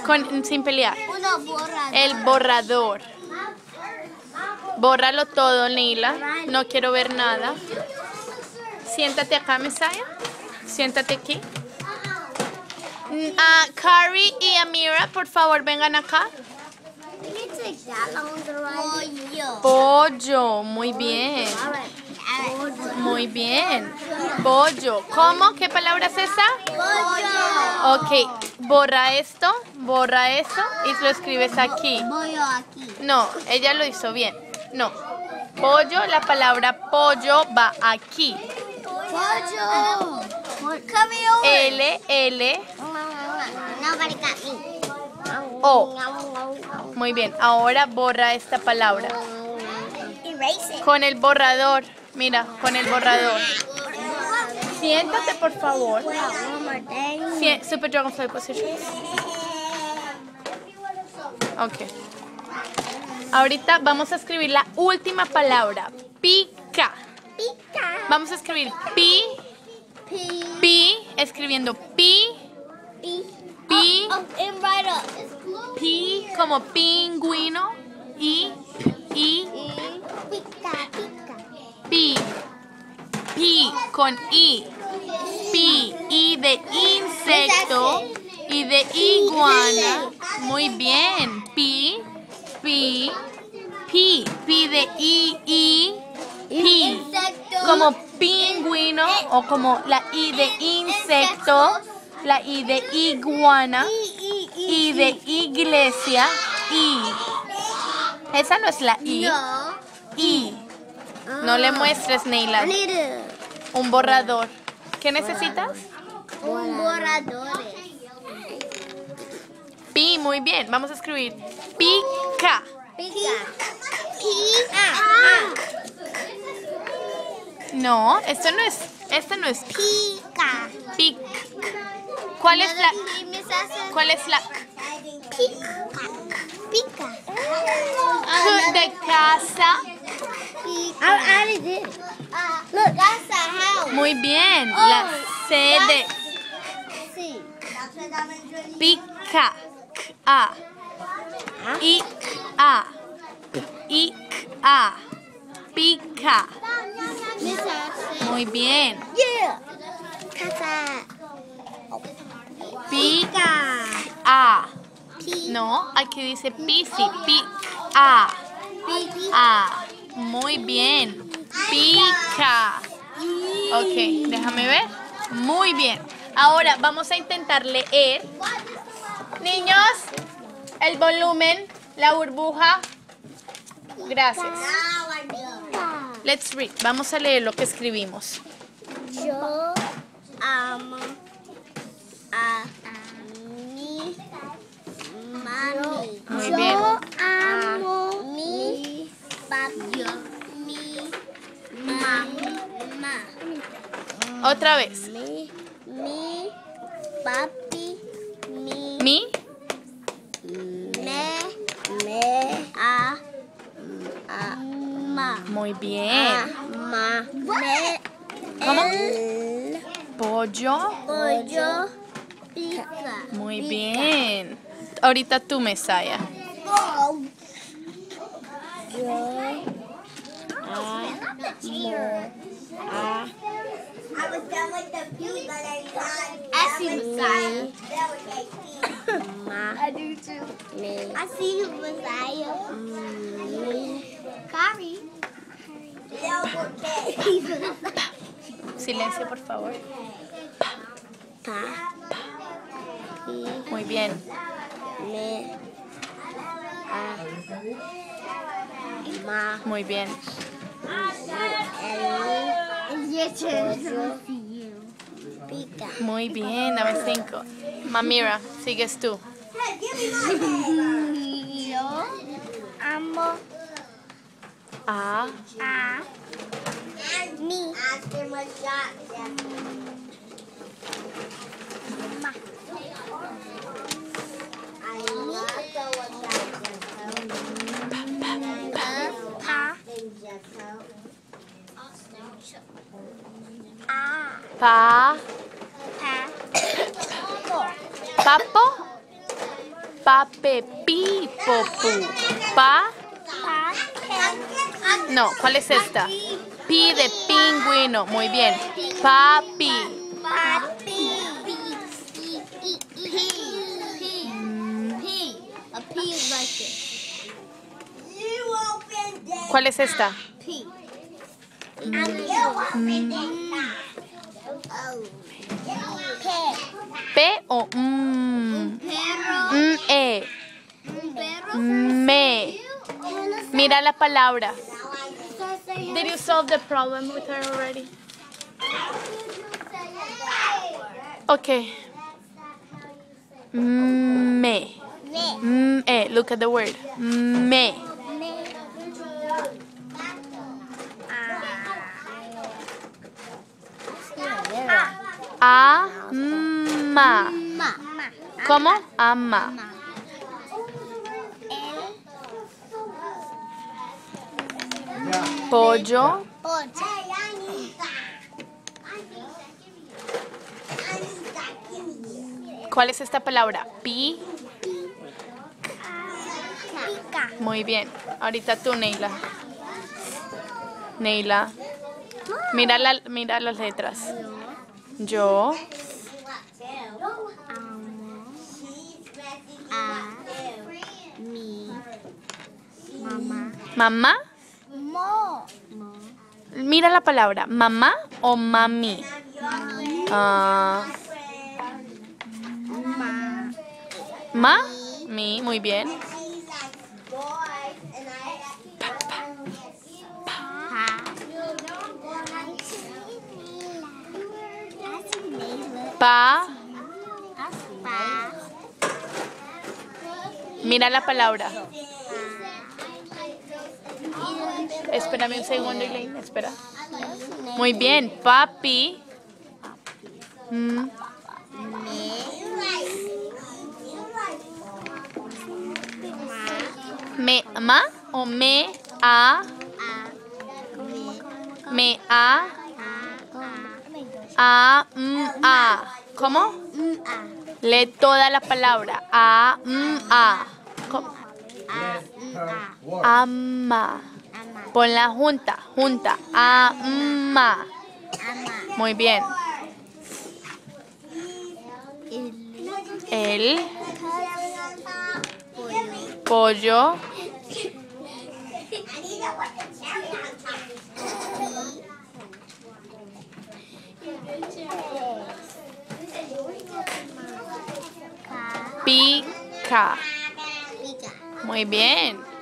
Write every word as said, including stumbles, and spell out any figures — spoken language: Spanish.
Con, sin pelear. Uno borrador. El borrador. Bórralo todo, Neila. No quiero ver nada. Siéntate acá, Mesaya. Siéntate aquí. Uh, Carrie y Amira, por favor, vengan acá. Pollo. Pollo, muy bien. Muy bien. Pollo. ¿Cómo? ¿Qué palabra es esa? Pollo. Ok, borra esto, borra eso y lo escribes aquí. Pollo aquí. No, ella lo hizo bien. No. Pollo, la palabra pollo va aquí. Pollo. Come over. L, L, Nobody got me. O. Muy bien, ahora borra esta palabra. Erase it. Con el borrador. Mira, con el borrador. Siéntate, por favor. One more thing. Sie- Super Dragonfly Position. Ok. Ahorita vamos a escribir la última palabra. Pica. Pica. Vamos a escribir pi, P. pi, escribiendo pi, P. pi, Oh, oh, and right up. pi, como pingüino, y, y, Pica, pica. pi, pi, con i, pi, i de insecto, y de iguana, muy bien, pi, pi, pi, pi de i, i, pi, Insecto. como pingüino, o como la i de insecto, la i de iguana, I, I, i de iglesia, i. Esa no es la i, No. i. No le muestres, Neila. I need a- Un borrador. ¿Qué necesitas? Un borrador. Pi, muy bien. Vamos a escribir pica. Pica. Pica. No, esto no es, esto no es Pica. pic. ¿Cuál es la, ¿Cuál? cuál es la Pica. Pica. K de casa? I already did. Look, that's a house. Muy bien. La C de Sí. pica. A. I, A. I, A. Pica. Muy bien. Yeah. Casa. Pica. A. No, aquí dice pisi. Pica. A. Muy bien. Pica. Ok, déjame ver. Muy bien. Ahora vamos a intentar leer. Niños, el volumen, la burbuja. Gracias. Let's read. Vamos a leer lo que escribimos. Yo amo a mi mami. Muy Yo bien. amo mi papi. Mi mamá. Otra vez. Mi, mi papi. Mi Mi. me me a a ma. Muy bien. Ma. Me ¿Cómo? el Pollo. pollo pica. Muy bien. Ahorita tú, Mesaya. Yo amo a I was done with the view, but I got I see Messiah. that was eighteen. Ma. I do too. Me. I see you, Messiah. Mi. Kari. Silencio, por favor. Pa. Muy bien. Me. A. Ma. Muy bien. El. It's your turn to see you. Pica. Muy bien. Dame cinco. Mamira, sigues tú. Hey, give me mine. Yo amo A. a mi Ask him a shot. ma. I love the one that Pa. A. Pa. Pa. Papo. Pa, pe, pi, po, pu. Pa. No, ¿cuál es esta? Pi de pingüino. Muy bien. Papi. Papi. P. P. A P is like this. You opened it. ¿Cuál es esta? P. You opened it. Oh. P o mm. Perro. Mm, e. Un perro. Me. Mira la palabra. Did you solve the problem with her already? Okay. Me. Mm, eh, look at the word. Me. Ama. ¿Cómo? Ama. Pollo. ¿Cuál es esta palabra? Pi. Muy bien. Ahorita tú, Neila. Neila. Mira, la, mira las letras. Yo. Mi. Mamá. Mamá. Mo. Mira la palabra. ¿Mamá o mami? Ah, ma. Mi. Muy bien. Pa. Mira la palabra. Espérame un segundo, Elaine. Espera. Muy bien. Papi. Mm. Me, ma o me, a. Me, a. A, mm, a. ¿Cómo? Lee toda la palabra. A, mm, a. ¿Cómo? Ama. Ponla junta, junta. Ama. Muy bien. El pollo. Pica. Muy bien.